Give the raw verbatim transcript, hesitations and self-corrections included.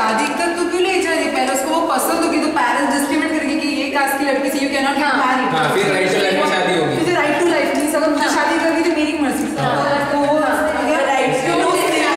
शादी तक तू क्यों ले जा रही, पहले उसको वो